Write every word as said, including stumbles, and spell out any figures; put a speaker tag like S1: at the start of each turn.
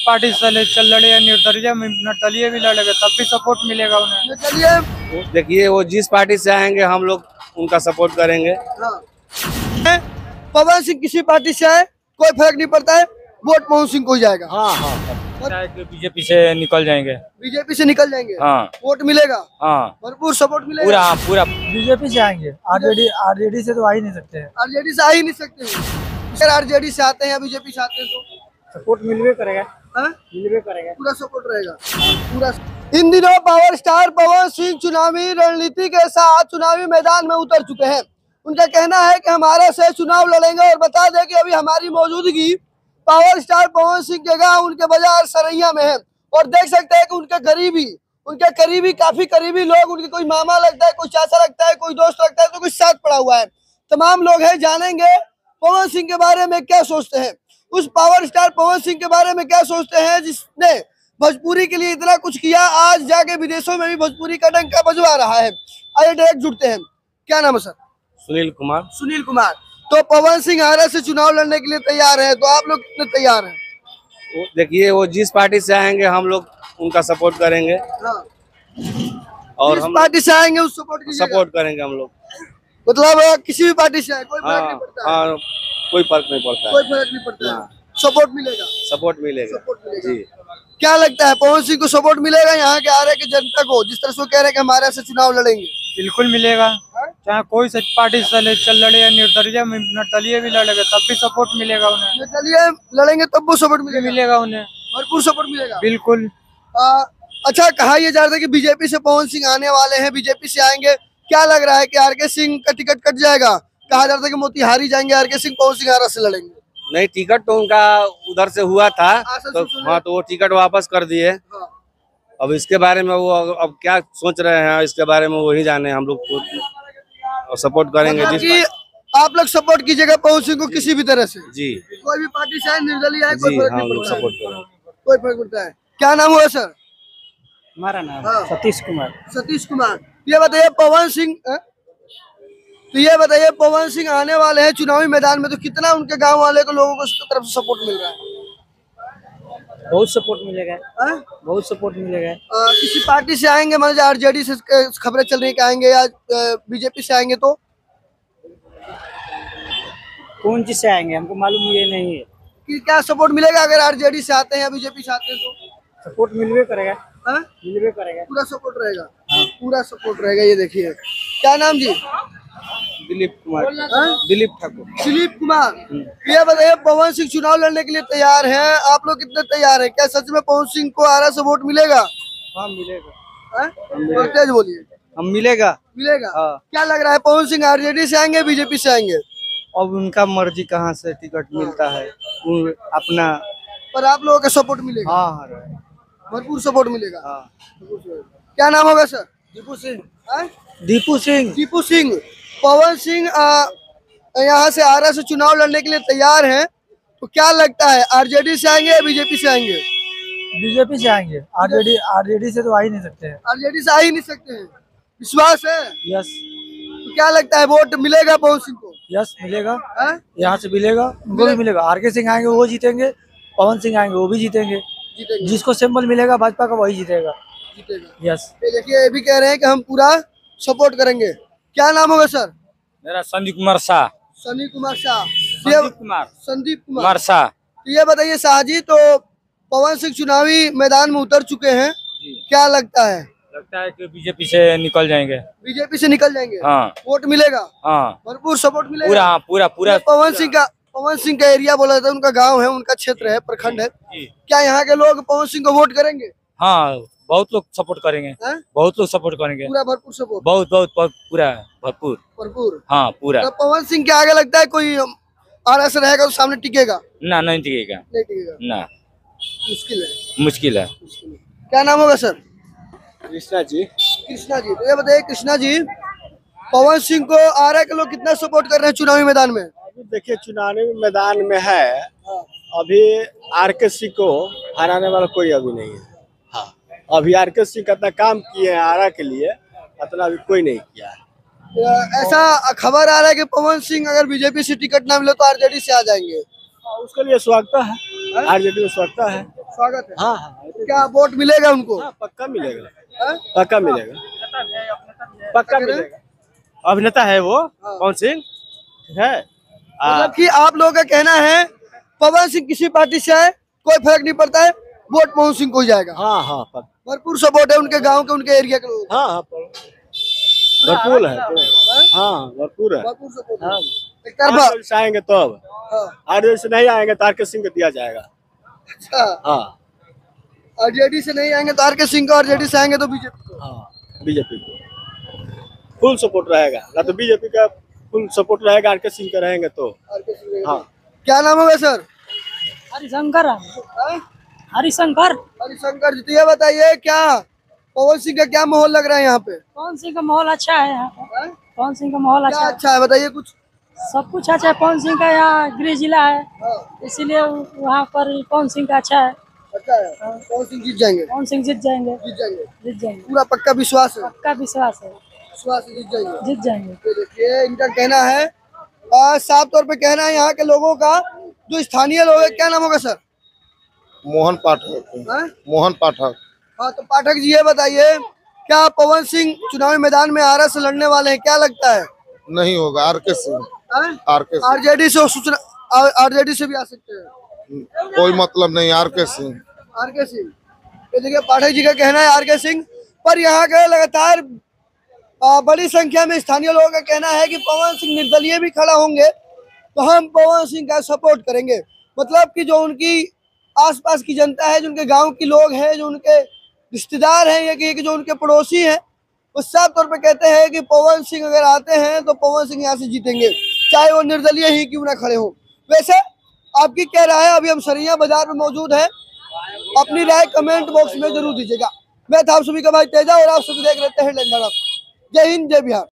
S1: Party से चल लड़े या निर्दलीय निर्दलीय भी लड़ेगा तब भी सपोर्ट मिलेगा उन्हें।
S2: चलिए
S3: देखिए, वो जिस पार्टी से आएंगे हम लोग उनका सपोर्ट करेंगे।
S2: हाँ। पवन सिंह किसी पार्टी से आए कोई फर्क नहीं पड़ता है, वोट पवन सिंह को ही जाएगा।
S3: हाँ हाँ
S1: बीजेपी से निकल जाएंगे।
S2: बीजेपी से निकल जाएंगे।
S1: हाँ।
S2: वोट मिलेगा।
S1: हाँ
S2: भरपूर सपोर्ट मिलेगा।
S1: पूरा हाँ पूरा
S4: बीजेपी से आएंगे। आरजेडी आरजेडी से तो आ ही नहीं सकते हैं।
S2: आरजेडी से आ ही नहीं सकते हैं। आरजेडी से आते हैं या बीजेपी से आते हैं तो
S4: सपोर्ट मिलवे करेगा।
S2: हाँ?
S4: मिलवे करेगा,
S2: पूरा सपोर्ट रहेगा। पूरा इन दिनों पावर स्टार पवन सिंह चुनावी रणनीति के साथ चुनावी मैदान में उतर चुके हैं। उनका कहना है कि हमारे से चुनाव लड़ेंगे और बता दें कि अभी हमारी मौजूदगी पावर स्टार पवन सिंह के गांव उनके बाजार सरैया में है और देख सकते हैं कि उनके करीबी उनके करीबी काफी करीबी लोग, उनके कोई मामा लगता है, कोई चाचा लगता है, कोई दोस्त लगता है, तो कोई साथ पड़ा हुआ है। तमाम लोग हैं, जानेंगे पवन सिंह के बारे में क्या सोचते हैं, उस पावर स्टार पवन सिंह के बारे में क्या सोचते हैं जिसने भोजपुरी के लिए इतना कुछ किया, आज जाके विदेशों में भी भोजपुरी का डंका बजवा रहा है। आइए डायरेक्ट जुड़ते हैं। क्या नाम है सर?
S3: सुनील कुमार।
S2: सुनील कुमार। तो पवन सिंह आरा से चुनाव लड़ने के लिए तैयार है, तो आप लोग कितने तैयार हैं?
S3: देखिए, वो जिस पार्टी से आएंगे हम लोग उनका सपोर्ट करेंगे।
S2: हाँ।
S3: और
S2: जिस
S3: हम
S2: पार्टी से आएंगे उस सपोर्ट कीजिएगा।
S3: सपोर्ट करेंगे हम लोग।
S2: मतलब किसी भी पार्टी से आए कोई फर्क नहीं
S3: हाँ
S2: पड़ता है।
S3: हाँ, कोई फर्क नहीं पड़ता
S2: कोई
S3: है।
S2: फर्क नहीं पड़ता है, सपोर्ट मिलेगा।
S3: सपोर्ट मिलेगा।
S2: सपोर्ट मिलेगा।
S3: जी।
S2: क्या लगता है पवन सिंह को सपोर्ट मिलेगा यहाँ के आरे की जनता को, जिस तरह से वो कह रहे हैं कि हमारे से चुनाव लड़ेंगे?
S1: बिल्कुल मिलेगा। चाहे कोई सा पार्टी से चल लड़े या निर्दलीय निर्दलीय भी लड़ेगा तब भी सपोर्ट मिलेगा उन्हें।
S2: चलिए लड़ेंगे तब वो सपोर्ट मिलेगा।
S1: मिलेगा उन्हें
S2: भरपूर सपोर्ट मिलेगा।
S1: बिल्कुल।
S2: आ, अच्छा, कहा यह जा रहा है कि बीजेपी से पवन सिंह आने वाले हैं, बीजेपी से आएंगे। क्या लग रहा है कि आर के सिंह का टिकट कट जाएगा? कहा जा रहा था कि मोतिहारी जाएंगे आर के सिंह, पवन सिंह आरा से लड़ेंगे।
S3: नहीं, टिकट तो उनका उधर से हुआ था तो हाँ, तो वो टिकट वापस कर दिए।
S2: हाँ।
S3: अब इसके बारे में वो अब क्या सोच रहे हैं इसके बारे में वही जाने। हम लोग को सपोर्ट करेंगे
S2: मतलब
S3: जिस
S2: कि आप लोग सपोर्ट कीजिएगा पवन सिंह को किसी भी तरह से।
S3: जी
S2: कोई भी पार्टी से आए, निर्दलीय आए, कोई
S3: जी
S2: फर्क
S3: हाँ,
S2: नहीं
S3: हम लोग
S2: पड़ता है।
S3: सपोर्ट करेंगे।
S2: कोई फर्क पड़ता है। क्या नाम हुआ सर?
S4: हमारा नाम
S2: हाँ।
S4: सतीश कुमार।
S2: सतीश कुमार। ये बताइए पवन सिंह अ? तो ये बताइए पवन सिंह आने वाले हैं चुनावी मैदान में, तो कितना उनके गांव वाले को लोगों को उसकी तरफ से सपोर्ट मिल रहा है?
S4: बहुत सपोर्ट मिलेगा।
S2: अ?
S4: बहुत सपोर्ट मिलेगा।
S2: अ, किसी पार्टी से आएंगे, मान लीजिए आरजेडी से खबरें चल रही है कि आएंगे, या बीजेपी से आएंगे, तो
S4: कौन चीज से आएंगे हमको मालूम ये नहीं है।
S2: कि क्या सपोर्ट मिलेगा अगर आरजेडी से आते हैं या बीजेपी से आते हैं तो?
S4: सपोर्ट मिलवे करेगा।
S2: हाँ?
S4: मिलवे करेगा।
S2: पूरा सपोर्ट रहेगा। हाँ। पूरा सपोर्ट रहेगा। ये देखिए, क्या नाम जी?
S3: दिलीप कुमार।
S2: हाँ?
S3: दिलीप ठाकुर।
S2: दिलीप कुमार। ये बताइए पवन सिंह चुनाव लड़ने के लिए तैयार हैं, आप लोग कितने तैयार हैं? क्या सच में पवन सिंह को आरा से वोट मिलेगा?
S4: हाँ मिलेगा।
S2: हाँ? और तेज बोलिए।
S4: हम मिलेगा।
S2: मिलेगा।
S4: हाँ।
S2: क्या लग रहा है पवन सिंह आरजेडी से आएंगे, बीजेपी से आएंगे?
S4: अब उनका मर्जी कहाँ से टिकट मिलता है, उन अपना।
S2: पर आप लोगों का सपोर्ट मिलेगा।
S4: हाँ हाँ
S2: भरपूर सपोर्ट मिलेगा।
S4: हाँ।
S2: क्या नाम होगा सर?
S4: दीपू सिंह।
S2: हाँ?
S4: दीपू सिंह।
S2: दीपू सिंह। पवन सिंह यहाँ से आरा से चुनाव लड़ने के लिए तैयार हैं, तो क्या लगता है आरजेडी से आएंगे या बीजेपी से आएंगे?
S4: बीजेपी से आएंगे। आरजेडी आरजेडी से तो आ ही नहीं सकते हैं।
S2: आरजेडी से आ ही नहीं सकते हैं। विश्वास है?
S4: यस।
S2: तो क्या लगता है वोट मिलेगा पवन सिंह को?
S4: यस मिलेगा।
S2: हाँ?
S4: यहाँ से मिलेगा, उनको भी मिलेगा। आर के सिंह आएंगे वो जीतेंगे, पवन सिंह आएंगे वो भी जीतेंगे।
S2: जीतेंगे।
S4: जिसको सिंबल मिलेगा भाजपा का वही जीतेगा।
S2: जीतेगा।
S4: यस।
S2: ये देखिए, ये भी कह रहे हैं कि हम पूरा सपोर्ट करेंगे। क्या नाम होगा सर?
S1: मेरा संदीप कुमार शाह।
S2: सनी कुमार शाह।
S1: संदीप कुमार।
S2: संदीप कुमार
S1: कुमार शाह।
S2: तो ये बताइए शाह जी, तो पवन सिंह चुनावी मैदान में उतर चुके हैं, क्या लगता है?
S1: लगता है कि बीजेपी से निकल जाएंगे।
S2: बीजेपी से निकल जाएंगे।
S1: हाँ।
S2: वोट मिलेगा।
S1: हाँ
S2: भरपूर सपोर्ट मिलेगा।
S1: पूरा हाँ, पूरा पूरा
S2: पवन सिंह का पवन सिंह का एरिया बोला जाता है, उनका गांव है, उनका क्षेत्र है, प्रखंड है। क्या यहाँ के लोग पवन सिंह को वोट करेंगे?
S1: हाँ, बहुत लोग सपोर्ट करेंगे।
S2: है?
S1: बहुत लोग सपोर्ट करेंगे।
S2: पूरा भरपूर सपोर्ट।
S1: बहुत बहुत बहुत पूरा भरपूर।
S2: भरपूर।
S1: हाँ पूरा।
S2: तो पवन सिंह के आगे लगता है कोई आरा से रहेगा तो सामने टिकेगा?
S1: ना नहीं टिकेगा।
S2: नहीं टिकेगा।
S1: ना,
S2: मुश्किल है।
S1: मुश्किल है।
S2: क्या नाम होगा सर?
S3: कृष्णा जी।
S2: कृष्णा जी। तो ये बताइए कृष्णा जी, पवन सिंह को आरा के लोग कितना सपोर्ट कर रहे हैं चुनावी मैदान में?
S5: देखिए, चुनावी मैदान में है अभी आर के सिंह को हराने वाला कोई अभी नहीं है। हाँ, अभी आर के सिंह कितना काम किए हैं आरा के लिए, इतना अभी कोई नहीं किया है।
S2: ऐसा खबर आ रहा है कि पवन सिंह अगर बीजेपी से टिकट ना मिले तो आरजेडी से आ जाएंगे।
S5: उसके लिए स्वागत है, आरजेडी में स्वागत है।
S2: स्वागत है।
S5: हाँ हाँ
S2: तो क्या वोट मिलेगा उनको?
S5: हाँ, पक्का मिलेगा,
S2: हाँ?
S5: पक्का मिलेगा, पक्का मिलेगा। अभिनेता है वो पवन सिंह, ठीक है। आ,
S2: मतलब कि आप लोगों का कहना है पवन सिंह किसी पार्टी से आए कोई फर्क नहीं पड़ता है, वोट पवन सिंह को ही जाएगा।
S5: हाँ हाँ पक्का।
S2: भरपूर सपोर्ट है उनके गांव के, उनके एरिया के लोग।
S5: हाँ हाँ भरपूर है, हाँ भरपूर है।
S2: भरपूर सपोर्ट
S5: हाँ,
S2: एक तरफा।
S5: आरजेडी से आएंगे तब,
S2: हाँ,
S5: आरजेडी से नहीं आएंगे तो आर के सिंह को दिया जाएगा।
S2: अच्छा,
S5: हाँ
S2: आरजेडी से नहीं आएंगे तो आर के सिंह को, आरजेडी से आएंगे तो बीजेपी को।
S5: हाँ बीजेपी को फुल सपोर्ट रहेगा, ना तो बीजेपी का फुल सपोर्ट रहेगा, आर के सिंह का रहेंगे तो।
S2: आर के सिंह रहेगा।
S5: हाँ
S2: क्या नाम होगा सर?
S6: हरिशंकर
S2: हाँ?
S6: हरिशंकर
S2: हरिशंकर जी, तो ये बताइए क्या पवन सिंह का क्या माहौल लग रहा है यहाँ पे?
S6: पवन सिंह का माहौल अच्छा है यहाँ पे।
S2: हाँ?
S6: पवन सिंह का माहौल
S2: क्या
S6: अच्छा है,
S2: अच्छा है बताइए कुछ।
S6: सब कुछ अच्छा है। पवन सिंह का यहाँ गृह जिला है,
S2: हाँ,
S6: इसीलिए वहाँ पर पवन सिंह का अच्छा है।
S2: अच्छा है, पवन सिंह जीत जाएंगे।
S6: पवन सिंह जीत जाएंगे,
S2: जीत जाएंगे,
S6: जीत जाएंगे,
S2: पूरा पक्का विश्वास है।
S6: पक्का विश्वास है,
S2: विश्वास है जीत जाएंगे।
S6: जीत जाएंगे।
S2: तो देखिए इनका कहना है, आ, साफ तौर पे कहना है यहाँ के लोगों का, जो स्थानीय लोग हैं। क्या नाम होगा सर?
S7: मोहन पाठक।
S2: हाँ?
S7: मोहन पाठक।
S2: हाँ, तो पाठक जी ये बताइए क्या पवन सिंह चुनावी मैदान में आरा से लड़ने वाले हैं? क्या लगता है?
S7: नहीं होगा, आर के सिंह।
S2: हाँ?
S7: आर के सिंह,
S2: आरजेडी से सूचना, आरजेडी से भी आ सकते हैं।
S7: कोई मतलब नहीं, आर के सिंह।
S2: आर के सिंह, तो देखिए पाठक जी का कहना है आर के सिंह, पर यहाँ के लगातार आ, बड़ी संख्या में स्थानीय लोगों का कहना है कि पवन सिंह निर्दलीय भी खड़ा होंगे तो हम पवन सिंह का सपोर्ट करेंगे। मतलब कि जो उनकी आसपास की जनता है, जो उनके गांव के लोग हैं, जो उनके रिश्तेदार हैं, या कि जो उनके पड़ोसी हैं, वो साफ तौर पे कहते हैं कि पवन सिंह अगर आते हैं तो पवन सिंह यहाँ से जीतेंगे, चाहे वो निर्दलीय ही क्यों ना खड़े हो। वैसे आपकी क्या राय है? अभी हम सरिया बाजार में मौजूद हैं, अपनी राय कमेंट बॉक्स में जरूर दीजिएगा। मैं था आप सभी का भाई तेजा और आप सभी देख रहे हैं हेडलाइन। जय हिंद, जय बिहार।